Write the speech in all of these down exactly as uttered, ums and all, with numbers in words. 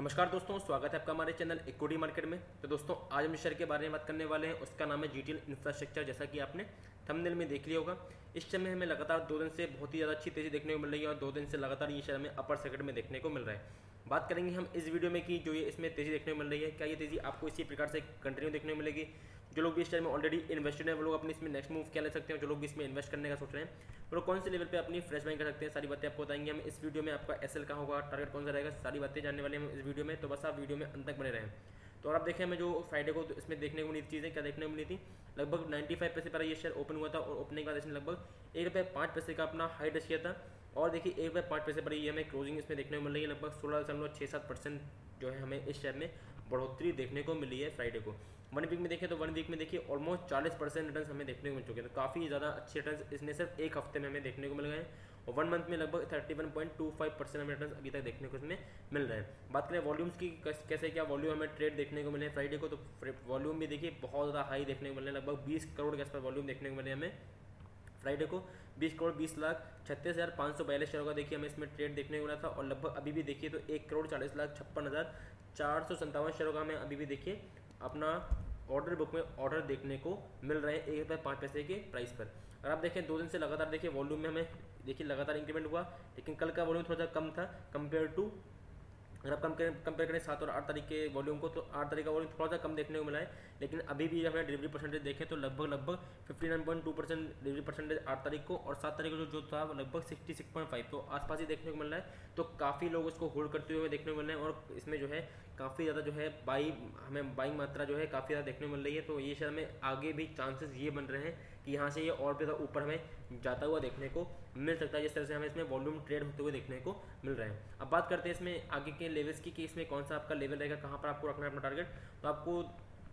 नमस्कार दोस्तों, स्वागत है आपका हमारे चैनल इक्विटी मार्केट में। तो दोस्तों आज हम जिस शेयर के बारे में बात करने वाले हैं उसका नाम है जीटीएल इंफ्रास्ट्रक्चर। जैसा कि आपने थंबनेल में देख लिया होगा, इस समय हमें लगातार दो दिन से बहुत ही ज़्यादा अच्छी तेज़ी देखने को मिल रही है और दो दिन से लगातार ये शेयर हमें अपर सेगमेंट में देखने को मिल रहा है। बात करेंगे हम इस वीडियो में कि जो ये इसमें तेज़ी देखने को मिल रही है, क्या ये तेज़ी आपको इसी प्रकार से कंटिन्यू देखने को मिलेगी। जो लोग भी इस शेयर में ऑलरेडी इन्वेस्टेड हैं वो लोग अपने इसमें नेक्स्ट मूव क्या ले सकते हैं, जो लोग भी इसमें इन्वेस्ट करने का सोच रहे हैं वो लोग कौन से लेवल पे अपनी फ्रेश बाइंग कर सकते हैं, सारी बातें आपको बताएंगे हम इस वीडियो में। आपका एसएल कहाँ होगा, टारगेट कौन सा रहेगा, सारी बातें जानने वाले हैं हम इस वीडियो में। तो बस आप वीडियो में अंत तक बने रहें। तो और आप देखें हमें जो फ्राइडे को तो इसमें देखने को मिली चीज़ें क्या देखने को मिली थी, लगभग पचानवे पैसे पर ये शेयर ओपन हुआ था और ओपनिंग के बाद इसने लगभग एक रुपये पाँच पैसे का अपना हाई टच किया था। और देखिए एक रुपये पाँच पैसे पर ये हमें क्लोजिंग इसमें देखने को मिल रही है, लगभग सोलह दशमलव छः सात परसेंट जो है हमें इस शेयर में बढ़ोतरी देखने को मिली है फ्राइडे को। वन वीक में देखें तो वन वीक में देखिए ऑलमोस्ट चालीस परसेंट रिटर्न हमें देखने को मिल चुके हैं। तो काफ़ी ज़्यादा अच्छे रिटर्न इसने सिर्फ एक हफ्ते में हमें देखने को मिल गए हैं और वन मंथ में लगभग thirty one point two five percent हमें रिटर्न अभी तक देखने को इसमें मिल रहे हैं। बात करें वॉल्यूम्स की, कैसे क्या वॉल्यूम हमें ट्रेड देखने को मिले हैं फ्राइडे को, तो वॉल्यूम भी देखिए बहुत ज़्यादा हाई देखने को मिल रहे हैं, लगभग बीस करोड़ के आसपास वॉल्यूम देखने को मिले हमें फ्राइडे को। बीस करोड़ बीस लाख छत्तीस हज़ार पाँच सौ बयालीस शेयरों का देखिए हमें इसमें ट्रेड देखने को मिला था और लगभग अभी भी देखिए तो एक करोड़ चालीस लाख छप्पन हज़ार चार सौ संतावन शेयरों का हमें अभी भी देखिए अपना ऑर्डर बुक में ऑर्डर देखने को मिल रहे हैं एक रुपये पाँच पैसे के प्राइस पर। अगर आप देखें दो दिन से लगातार देखिए वॉल्यूम में हमें देखिए लगातार इंक्रीमेंट हुआ, लेकिन कल का वॉल्यूम थोड़ा सा कम था कंपेयर टू, अगर आप कंपेयर कंपेयर करें सात और आठ तारीख के वॉल्यूम को, तो आठ तारीख का वॉल्यूम थोड़ा सा कम देखने को मिला है। लेकिन अभी भी हमें डिलीवरी परसेंटेज देखें तो लगभग लगभग fifty nine point two percent delivery percentage आठ तारीख को और सात तारीख को जो जो था वो लगभग सिक्सटी सिक्स पॉइंट फाइव, तो आसपास ही देखने को मिल रहा है। तो काफ़ी लोग इसको होल्ड करते हुए देखने को मिल रहे हैं और इसमें जो है काफ़ी ज़्यादा जो है बाई हमें बाइंग मात्रा जो है काफ़ी ज़्यादा देखने को मिल रही है। तो ये शेयर में आगे भी चांसेस ये बन रहे हैं कि यहाँ से ये और भी ज़्यादा ऊपर हमें जाता हुआ देखने को मिल सकता है, जिस तरह से हमें इसमें वॉल्यूम ट्रेड होते हुए देखने को मिल रहे हैं। अब बात करते हैं इसमें आगे के लेवल्स की कि इसमें कौन सा आपका लेवल रहेगा, कहाँ पर आपको रखना है अपना टारगेट। तो आपको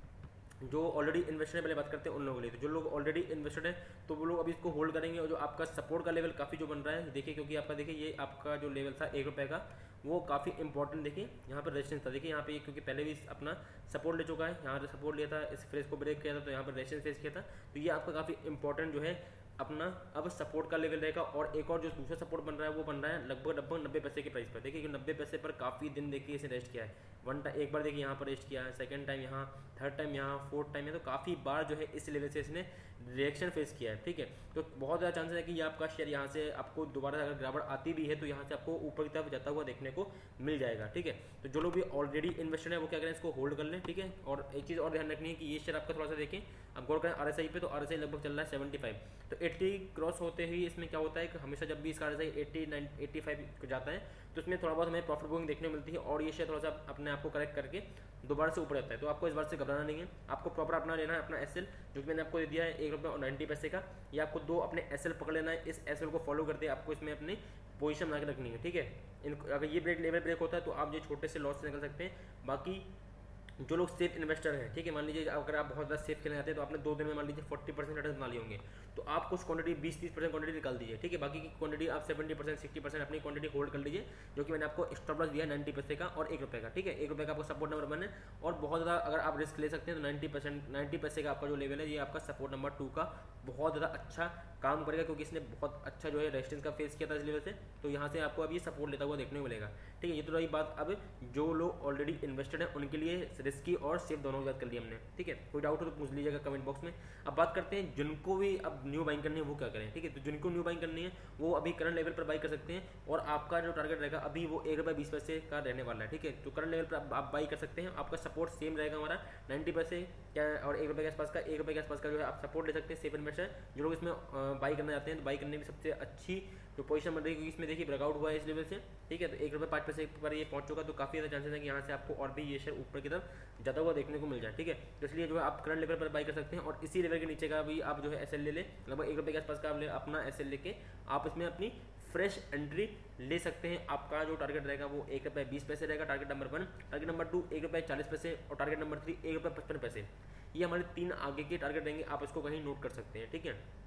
जो ऑलरेडी इन्वेस्टेड है पहले बात करते हैं उन लोगों के लिए। तो जो लोग ऑलरेडी इन्वेस्टेड है तो वो लोग अभी इसको होल्ड करेंगे और जो आपका सपोर्ट का लेवल काफ़ी जो बन रहा है देखिए, क्योंकि आपका देखिए ये आपका जो लेवल था एक रुपये का वो काफ़ी इंपॉर्टेंट देखिए यहाँ पर रेजिस्टेंस था। देखिए यहाँ पे क्योंकि पहले भी अपना सपोर्ट ले चुका है, यहाँ पर सपोर्ट लिया था, इस फ्रेज को ब्रेक किया था तो यहाँ पर रेजिस्टेंस फेस किया था। तो ये आपका काफ़ी इंपॉर्टेंट जो है अपना अब सपोर्ट का लेवल रहेगा। और एक और जो दूसरा सपोर्ट बन रहा है वो बन रहा है लगभग लगभग नब्बे पैसे के प्राइस पर। देखिए कि नब्बे पैसे पर काफ़ी दिन देखिए इसे रेस्ट किया है, वन टाइम एक बार देखिए यहाँ पर रेस्ट किया है, सेकंड टाइम यहाँ, थर्ड टाइम यहाँ, फोर्थ टाइम है, तो काफ़ी बार जो है इस लेवल से इसने रिएक्शन फेस किया है। ठीक है, तो बहुत ज़्यादा चांसेस है कि ये आपका शेयर यहाँ से आपको दोबारा अगर गिरावट आती भी है तो यहाँ से आपको ऊपर की तरफ जाता हुआ देखने को मिल जाएगा। ठीक है, तो जो लोग भी ऑलरेडी इन्वेस्टेड है वो क्या करें, इसको होल्ड कर लें। ठीक है, और एक चीज़ और ध्यान रखनी है कि ये शेयर आपका थोड़ा सा देखें, अब गौर करें आर एस आई पे, तो आर एस आई लगभग चल रहा है सेवेंटी फाइव, तो एट्टी क्रॉस होते ही इसमें क्या होता है कि हमेशा जब भी इसका R S I eighty nine eighty five को जाता है तो इसमें थोड़ा बहुत हमें प्रॉफिट बुकिंग देखने को मिलती है और ये शेयर थोड़ा सा अपने आप को करेक्ट करके दोबारा से ऊपर जाता है। तो आपको इस बार से घबराना नहीं है, आपको प्रॉपर अपना लेना है अपना एसएल जो कि मैंने आपको दे दिया है एक रुपये और नाइन्टी पैसे का। ये आपको दो अपने एसएल पकड़ लेना है, इस एसएल को फॉलो करते आपको इसमें अपनी पोजीशन बना के रखनी है। ठीक है, इन अगर ये ब्रेक लेवल ब्रेक होता है तो आप जो छोटे से लॉस से निकल सकते हैं। बाकी जो लोग सेफ इन्वेस्टर हैं, ठीक है, मान लीजिए अगर आप बहुत ज़्यादा सेफ खेलने जाते हैं तो आपने दो दिन में मान लीजिए फोर्टी परसेंट रिटर्न बना लिए होंगे, तो आप कुछ क्वांटिटी बीस तीस परसेंट क्वांटिटी निकाल दीजिए। ठीक है, बाकी की क्वांटिटी आप सेवेंटी परसेंट सिक्सटी परसेंट अपनी क्वांटिटी होल्ड कर लीजिए, जो कि मैंने आपको स्टॉप लॉस दिया है नाइन्टी पैसे का और एक रुपये का। ठीक है, एक रुपये का आपको सपोर्ट नंबर वन है और बहुत ज़्यादा अगर आप रिस्क ले सकते हैं तो नाइन्टी परसेंट नाइन्टी पैसे का आपका जो लेवल है ये आपका सपोर्ट नंबर टू का बहुत ज़्यादा अच्छा काम करेगा, क्योंकि इसने बहुत अच्छा जो है रेजिस्टेंस का फेस किया था इस लेवल से। तो यहाँ से आपको अब ये सपोर्ट लेता हुआ देखने को मिलेगा। ठीक है, ये तो रही बात अब जो लोग ऑलरेडी इन्वेस्टेड हैं उनके लिए रिस्की और सेफ दोनों की बात कर ली हमने। ठीक है, कोई डाउट हो तो पूछ लीजिएगा कमेंट बॉक्स में। अब बात करते हैं जिनको भी अब न्यू बाइंग करनी है वो क्या करें। ठीक है, तो जिनको न्यू बाइंग करनी है वो अभी करंट लेवल पर बाई कर सकते हैं और आपका जो टारगेट रहेगा अभी वो एक रुपये बीस पैसे का रहने वाला है। ठीक है, तो करंट लेवल पर आप बाई कर सकते हैं, आपका सपोर्ट सेम रहेगा हमारा नाइन्टी पैसे क्या और एक रुपये के आसपास का, एक रुपये के आसपास का जो है आप सपोर्ट ले सकते हैं। सेफ इन्वेस्टर जो लोग इसमें बाई करना चाहते हैं तो बाई करने में सबसे अच्छी जो पोजीशन बन रही है, क्योंकि इसमें देखिए ब्रेकआउट हुआ है इस लेवल से। ठीक है, तो एक रुपये पाँच पैसे पर ये पहुंच चुका, तो काफ़ी ज़्यादा चांसेस है कि यहाँ से आपको और भी ये शेयर ऊपर की तरफ जाता हुआ देखने को मिल जाए। ठीक है, तो इसलिए जो है आप करंट लेवल पर बाई कर सकते हैं और इसी लेवल के नीचे का भी आप जो है एसएल ले लें, लगभग एक रुपये के आसपास का आप अपना एसएल लेके आप इसमें अपनी फ्रेश एंट्री ले सकते हैं। आपका जो टारगेट रहेगा वो एक रुपये बीस पैसे रहेगा, target number one, target number two एक रुपये चालीस पैसे और टारगेट नंबर थ्री एक रुपये पचपन पैसे। ये हमारे तीन आगे के टारगेट रहेंगे, आप इसको कहीं नोट कर सकते हैं। ठीक है,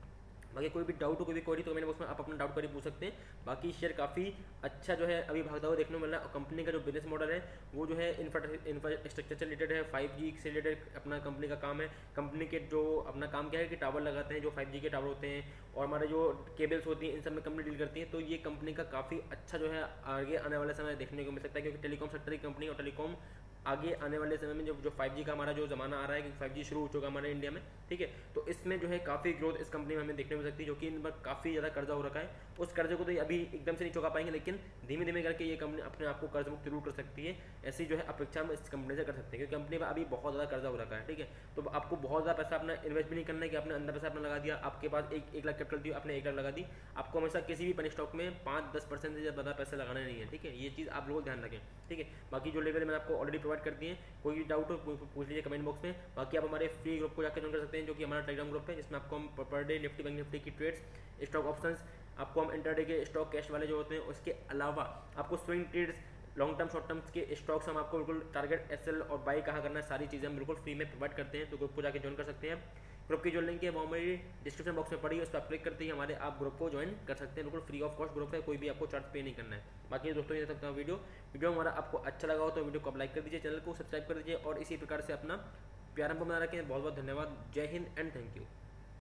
बाकी कोई भी डाउट हो, कोई भी क्वेरी, तो कमेंट बॉक्स में आप अपना डाउट क्वेरी पूछ सकते हैं। बाकी शेयर काफ़ी अच्छा जो है अभी भागता हुआ देखने को मिल रहा है, और कंपनी का जो बिजनेस मॉडल है वो जो है इंफ्रास्ट्रक्चर से रिलेटेड है, फाइव जी से रिलेटेड अपना कंपनी का काम है। कंपनी के जो अपना काम क्या है कि टावर लगाते हैं, जो फाइव जी के टावर होते हैं, और हमारे जो केबल्स होती हैं, इन सब में कंपनी डील करती है। तो ये कंपनी का काफ़ी अच्छा जो है आगे आने वाले समय देखने को मिल सकता है, क्योंकि टेलीकॉम सेक्टर की कंपनी, और टेलीकॉम आगे आने वाले समय में जो जो फाइव जी का हमारा जो ज़माना आ रहा है कि फाइव जी शुरू हो चुका है हमारे इंडिया में, ठीक है। तो इसमें जो है काफ़ी ग्रोथ इस कंपनी में हमें देखने को मिल सकती है, जो कि इन पर काफ़ी ज़्यादा कर्जा हो रखा है। उस कर्जे को तो अभी एकदम से नहीं चुका पाएंगे, लेकिन धीमे धीमे करके ये कंपनी अपने आप को कर्ज मुक्त जरूर कर सकती है। ऐसी जो है अपेक्षा हम इस कंपनी से कर सकते हैं, क्योंकि कंपनी में अभी बहुत ज़्यादा कर्जा हो रखा है, ठीक है। तो आपको बहुत ज़्यादा पैसा अपना इन्वेस्ट भी नहीं करना है कि आपने अंदर पैसा अपना लगा दिया, आपके पास एक एक लाख कैपिटल दी, आपने एक लाख लगा दी। आपको हमेशा किसी भी पनी स्टॉक में पाँच दस परसेंट से ज़्यादा पैसा लगाना नहीं है, ठीक है। ये चीज़ आप लोग ध्यान रखें, ठीक है। बाकी जो लेवल मैंने आपको ऑलरेडी प्रोवाइड कर दिए, कोई भी डाउट हो पूछ लीजिए कमेंट बॉक्स में। बाकी आप हमारे फ्री ग्रुप को जाकर ज्वाइन कर सकते हैं, जो कि हमारा टेलीग्राम ग्रुप है, जिसमें आपको हम per day Nifty bank Nifty की ट्रेड्स, स्टॉक ऑप्शंस, आपको हम इंटरडे के स्टॉक कैश वाले जो होते हैं, उसके अलावा आपको swing trades, long term short term के स्टॉक्स हम आपको बिल्कुल टारगेट एसएल और बाई कहाँ करना है, सारी चीज़ें हम बिल्कुल फ्री में प्रोवाइड करते हैं। तो ग्रुप को जाकर ज्वाइन कर सकते हैं। ग्रुप की जो लिंक है वो हमारी डिस्क्रिप्शन बॉक्स में पड़ी है, उस पर क्लिक करते ही हमारे आप ग्रुप को ज्वाइन कर सकते हैं। बिल्कुल फ्री ऑफ कॉस्ट ग्रुप है, कोई भी आपको चार्ज पे नहीं करना है। बाकी दोस्तों ये सकता हूँ वीडियो वीडियो हमारा आपको अच्छा लगा हो तो वीडियो को आप लाइक कर दीजिए, चैनल को सब्सक्राइब कर दीजिए, और इसी प्रकार से अपना प्यार हमको बना रखें। बहुत बहुत धन्यवाद। जय हिंद एंड थैंक यू।